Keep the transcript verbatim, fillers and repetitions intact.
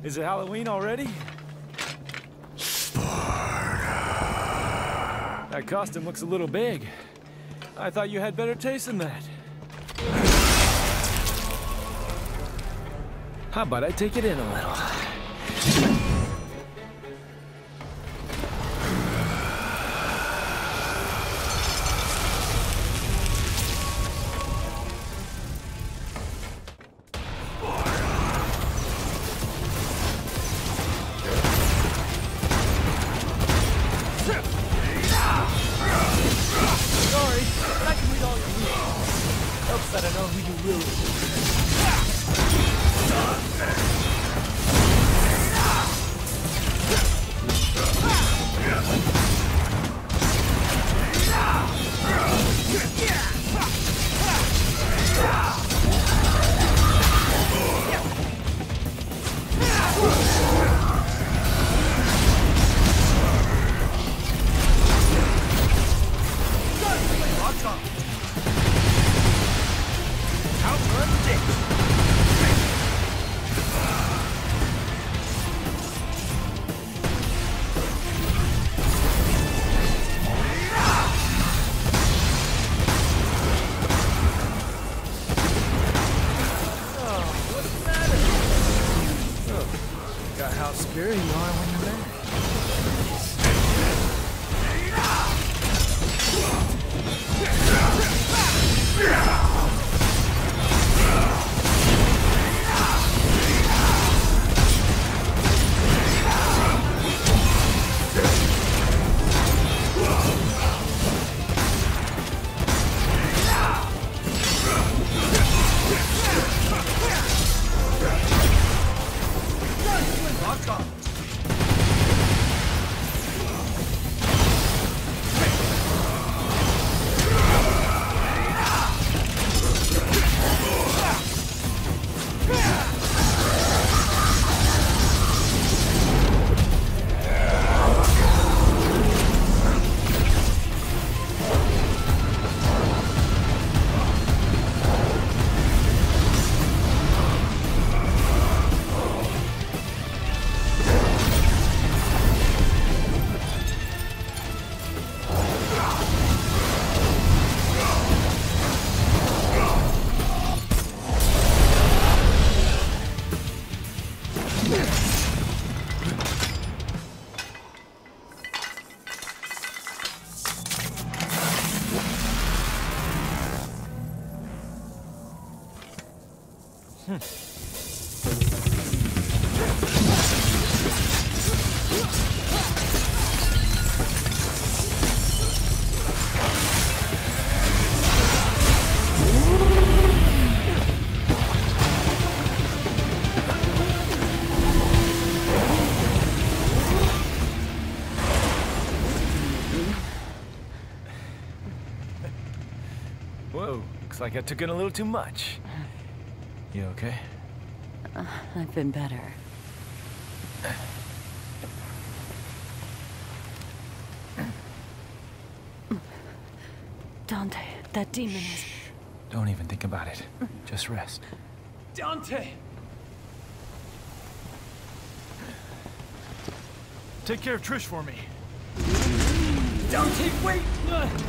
Is it Halloween already? That costume looks a little big. I thought you had better taste than that. How about I take it in a little? That I know who you really how scary you are when you're mad. Whoa, looks like I took in a little too much. You okay? Uh, I've been better. Dante, that demon is... Don't even think about it. Just rest. Dante! Take care of Trish for me. Dante, wait! Uh.